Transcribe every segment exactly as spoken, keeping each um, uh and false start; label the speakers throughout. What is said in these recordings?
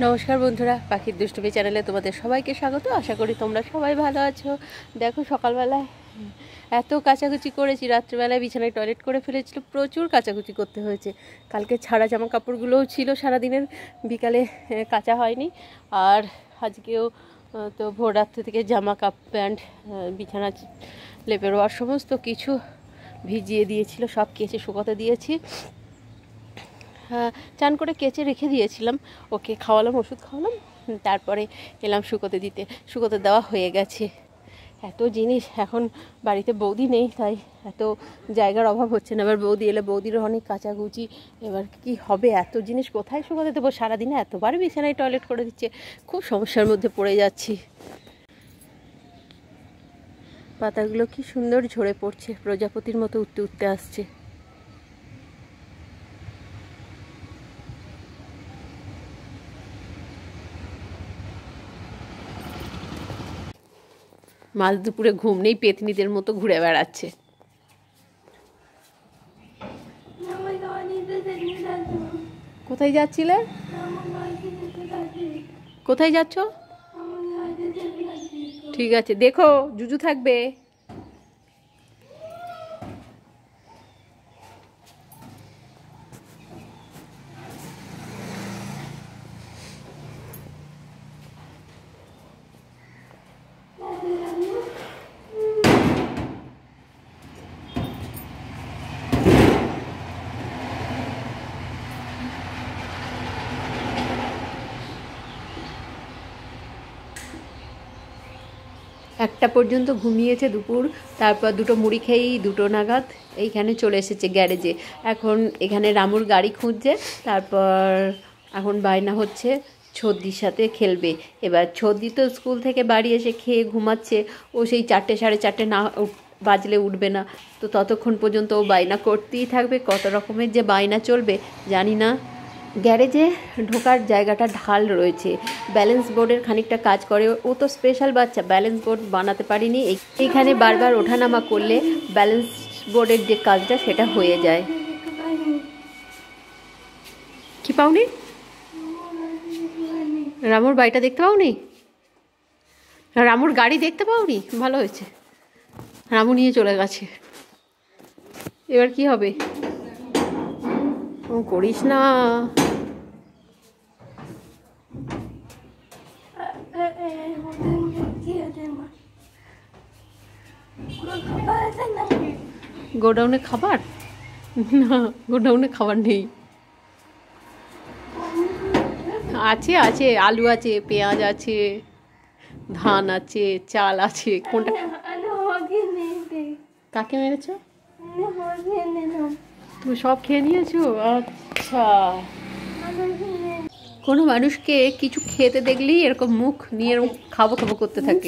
Speaker 1: নমস্কার বন্ধুরা, পাখির দুষ্টুমি চ্যানেলে তোমাদের সবাইকে স্বাগত। আশা করি তোমরা সবাই ভালো আছো। দেখো সকালবেলায় এত কাচাকুচি করেছি, রাত্রিবেলায় বিছানায় টয়লেট করে ফেলেছিল, প্রচুর কাচাকুচি করতে হয়েছে। কালকে ছাড়া জামা কাপড়গুলোও ছিল সারাদিনের, বিকালে কাচা হয়নি। আর আজকেও তো ভোর রাত্রি থেকে জামা কাপ প্যান্ট বিছানা লেপের ওয়ার সমস্ত কিছু ভিজিয়ে দিয়েছিল, সব কেচে শুকোতে দিয়েছি। হ্যাঁ, চান করে কেচে রেখে দিয়েছিলাম, ওকে খাওয়ালাম, ওষুধ খাওয়ালাম, তারপরে এলাম শুকোতে দিতে। শুকোতে দেওয়া হয়ে গেছে। এত জিনিস, এখন বাড়িতে বৌদি নেই তাই এত জায়গার অভাব হচ্ছে না। এবার বৌদি এলে বৌদিরও অনেক কাচাকুচি, এবার কি হবে, এত জিনিস কোথায় শুকোতে দেবো? সারাদিনে এতবার বিছানায় টয়লেট করে দিচ্ছে, খুব সমস্যার মধ্যে পড়ে যাচ্ছি। পাতাগুলো কি সুন্দর ঝরে পড়ছে, প্রজাপতির মতো উঠতে উঠতে আসছে। মাঝ দুপুরে ঘুম নেই, পেতনিদের মতো ঘুরে বেড়াচ্ছে। কোথায় যাচ্ছিলে? কোথায় যাচ্ছ? ঠিক আছে, দেখো জুজু থাকবে। একটা পর্যন্ত ঘুমিয়েছে দুপুর, তারপর দুটো মুড়ি খেয়েই দুটো নাগাদ এইখানে চলে এসেছে গ্যারেজে। এখন এখানে রামুর গাড়ি খুঁজছে, তারপর এখন বায়না হচ্ছে ছদ্দির সাথে খেলবে। এবার ছদ্দি তো স্কুল থেকে বাড়ি এসে খেয়ে ঘুমাচ্ছে, ও সেই চারটে সাড়ে চারটে না বাজলে উঠবে না, তো ততক্ষণ পর্যন্ত ও বায়না করতেই থাকবে। কত রকমের যে বায়না চলবে জানি না। গ্যারেজে ঢোকার জায়গাটা ঢাল রয়েছে, ব্যালেন্স বোর্ডের খানিকটা কাজ করে। ও তো স্পেশাল বাচ্চা, ব্যালেন্স বোর্ড বানাতে পারিনি। এইখানে বারবার ওঠানামা করলে ব্যালেন্স বোর্ডের যে কাজটা সেটা হয়ে যায়। কি পাওনি? রামুর বাড়িটা দেখতে পাওনি? রামুর গাড়ি দেখতে পাওনি? ভালো হয়েছে, রামু নিয়ে চলে গেছে। এবার কি হবে? ও করিস না। গোডাউনে খাবার না, গোডাউনে খাবার নেই। আছে আছে, আলু আছে, পেঁয়াজ আছে, ধান আছে, চাল আছে। কোনটা? কাকে মেরেছ? তুমি সব খেয়ে নিয়েছো? আচ্ছা। কোনো মানুষকে কিছু খেতে দেখলেই এরকম মুখ নিয়ে এরকম খাবো খাবো করতে থাকে।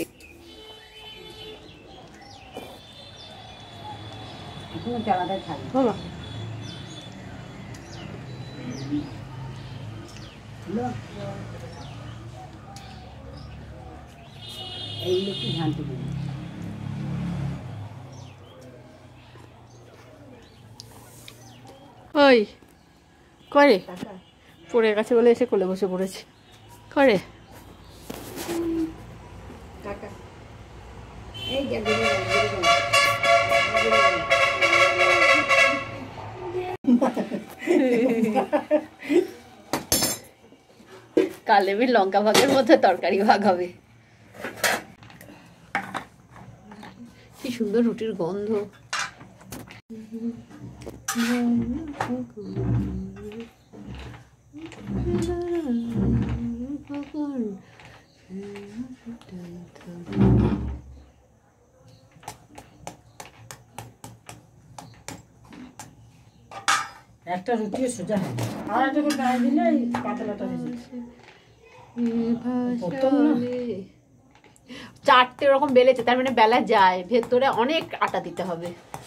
Speaker 1: ওই করে পড়ে গেছে বলে এসে কোলে বসে পড়েছে। করে কালেমের লঙ্কা ভাগের মধ্যে তরকারি ভাগ হবে। কি সুন্দর রুটির গন্ধ।
Speaker 2: একটা রুটি সোজা হয়, আর একটা করে গায়ে দিলে পাতলাটা হয়ে যাচ্ছে।
Speaker 1: চারটে রকম বেলেছে, তার মানে বেলা যায়, ভেতরে অনেক আটা দিতে হবে।